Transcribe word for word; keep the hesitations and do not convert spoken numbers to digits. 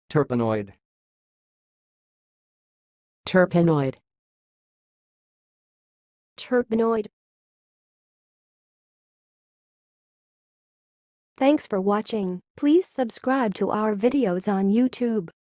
terpenoid, terpenoid, terpenoid. Thanks for watching. Please subscribe to our videos on YouTube.